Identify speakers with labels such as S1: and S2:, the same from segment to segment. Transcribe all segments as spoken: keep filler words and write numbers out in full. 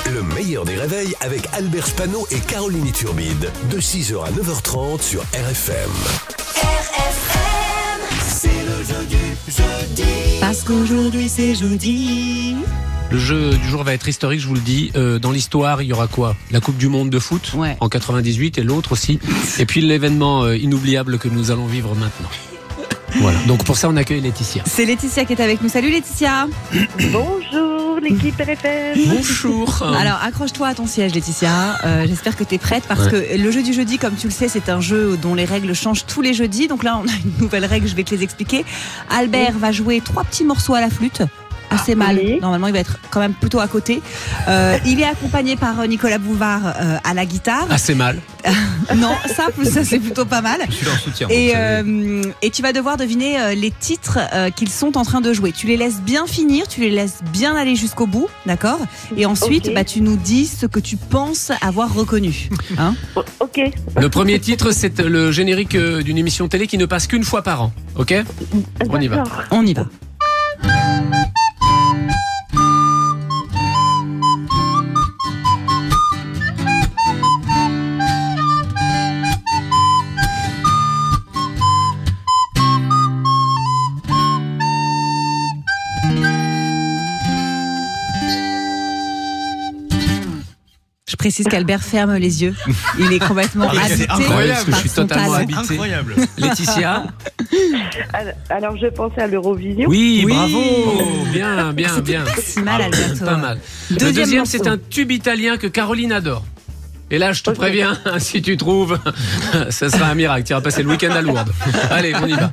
S1: Le meilleur des réveils avec Albert Spano et Caroline Turbide. De six heures à neuf heures trente sur R F M.
S2: R F M, c'est le jeu du jeudi. Parce qu'aujourd'hui c'est jeudi.
S3: Le jeu du jour va être historique, je vous le dis. Euh, dans l'histoire, il y aura quoi? La Coupe du Monde de foot
S4: ouais.
S3: en quatre-vingt-dix-huit et l'autre aussi. Et puis l'événement euh, inoubliable que nous allons vivre maintenant. Voilà. Donc pour ça, on accueille Laetitia.
S4: C'est Laetitia qui est avec nous. Salut Laetitia.
S5: Bonjour l'équipe R F M.
S3: Bonjour.
S4: Alors accroche-toi à ton siège Laetitia. Euh, j'espère que tu es prête parce ouais. que le jeu du jeudi, comme tu le sais, c'est un jeu dont les règles changent tous les jeudis. Donc là, on a une nouvelle règle, je vais te les expliquer. Albert oui. va jouer trois petits morceaux à la flûte. Assez mal, oui. Normalement il va être quand même plutôt à côté. euh, Il est accompagné par Nicolas Bouvard euh, à la guitare.
S3: Assez mal.
S4: Non, ça, ça c'est plutôt pas mal.
S3: Je suis en soutien.
S4: Et, euh, et tu vas devoir deviner euh, les titres euh, qu'ils sont en train de jouer. Tu les laisses bien finir, tu les laisses bien aller jusqu'au bout, d'accord? Et ensuite okay. bah, tu nous dis ce que tu penses avoir reconnu, hein?
S5: Ok.
S3: Le premier titre, c'est le générique d'une émission télé qui ne passe qu'une fois par an. Ok? On y va.
S4: On y va. Je précise qu'Albert ferme les yeux. Il est complètement ah, habité.
S3: C'est incroyable,
S4: par
S3: je suis totalement
S4: talent.
S3: habité. Incroyable. Laetitia.
S5: Alors je pensais à l'Eurovision.
S3: Oui, oui, bravo. Bien, bien, bien.
S4: Pas si mal, Alberto.
S3: Pas mal. Deuxième Le deuxième, c'est un tube italien que Caroline adore. Et là, je te okay. préviens, si tu trouves, ça sera un miracle. Tu iras passer le week-end à Lourdes. Allez, on y va.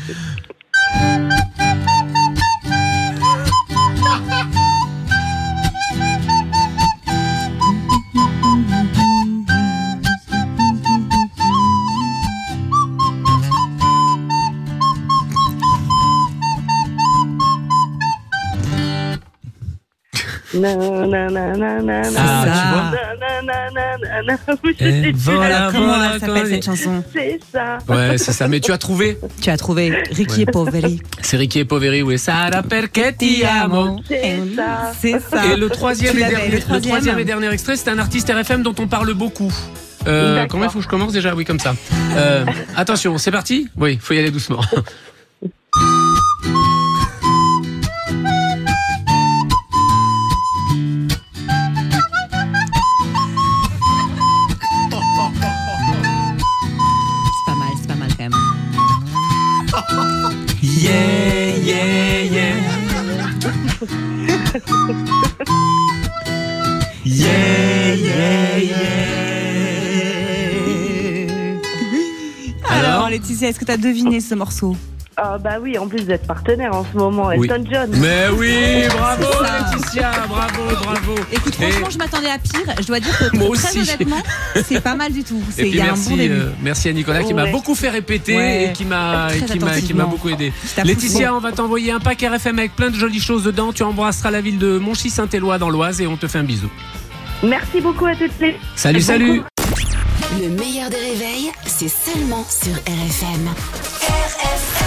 S5: Na, na, na, na, na,
S3: ah,
S5: na,
S3: tu vois
S5: na, na, na, na, na.
S3: Et voilà,
S4: comment
S3: voilà,
S4: elle s'appelle cette chanson?
S5: C'est ça.
S3: Ouais, c'est ça. Mais tu as trouvé?
S4: Tu as trouvé Ricky ouais. et Poveri.
S3: C'est Ricky et Poveri, oui. Sarà perché ti amo.
S5: C'est ça.
S4: C'est ça.
S3: Et le troisième, et dernier, le, troisième. le troisième et dernier extrait, c'est un artiste R F M dont on parle beaucoup. Euh, comment il faut que je commence déjà? Oui, comme ça. Euh, attention, c'est parti? Oui, il faut y aller doucement. Yeah, yeah, yeah. Yeah, yeah, yeah.
S4: Alors, Alors Laetitia, est-ce que tu as deviné ce morceau?
S5: Ah bah oui, en plus d'être partenaire en ce moment,
S3: oui.
S5: Elton John.
S3: Mais oui, bravo Laetitia, bravo, bravo.
S4: Écoute, franchement, je m'attendais à pire. Je dois dire que
S3: moi
S4: très
S3: aussi.
S4: honnêtement, c'est pas mal du tout.
S3: Et puis
S4: y a
S3: merci,
S4: un bon début.
S3: Euh, merci à Nicolas qui ouais. m'a beaucoup fait répéter ouais. et qui m'a, qui m'a, qui m'a beaucoup aidé. Laetitia, bon. on va t'envoyer un pack R F M avec plein de jolies choses dedans. Tu embrasseras la ville de Monchy-Saint-Éloi dans l'Oise et on te fait un bisou.
S5: Merci beaucoup à toutes les.
S3: Salut, salut.
S2: Le meilleur des réveils, c'est seulement sur R F M. R F M.